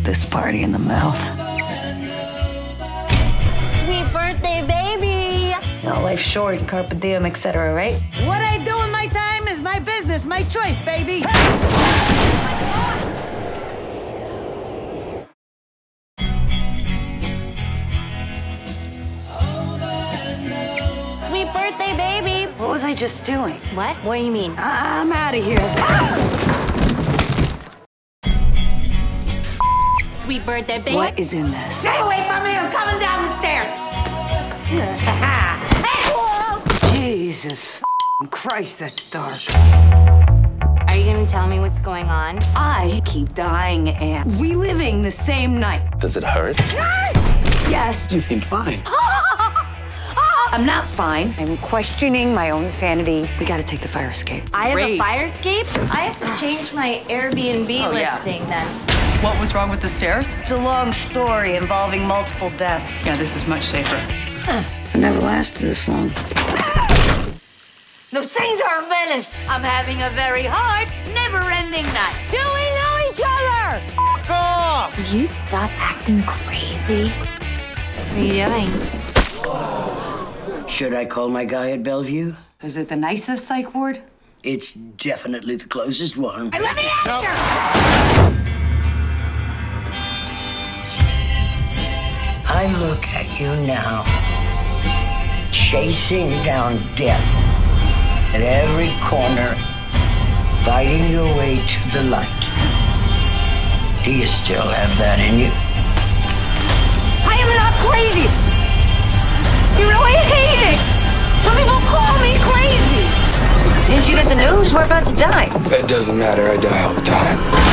this party in the mouth. Sweet birthday, baby! You know, life's short, carpe diem, etc., right? What I do in my time is my business, my choice, baby. Sweet birthday, baby! What was I just doing? What? What do you mean? I'm out of here. Sweet birthday, baby! What is in this? Stay away from me, I'm coming down the stairs. Jesus Christ, that's dark. Are you gonna tell me what's going on? I keep dying and reliving the same night. Does it hurt? Yes. You seem fine. I'm not fine. I'm questioning my own sanity. We gotta take the fire escape. I have Great. a fire escape? I have to change my Airbnb listing then. What was wrong with the stairs? It's a long story involving multiple deaths. Yeah, this is much safer. I never lasted this long. Those things are a menace. I'm having a very hard, never-ending night. Do we know each other? Fuck off! Will you stop acting crazy? What are you doing? Should I call my guy at Bellevue? Is it the nicest psych ward? It's definitely the closest one. Let me answer! I look at you now, chasing down death at every corner, fighting your way to the light. Do you still have that in you? I am not crazy. You know I hate it. Some people call me crazy. Didn't you get the news? We're about to die. It doesn't matter, I die all the time.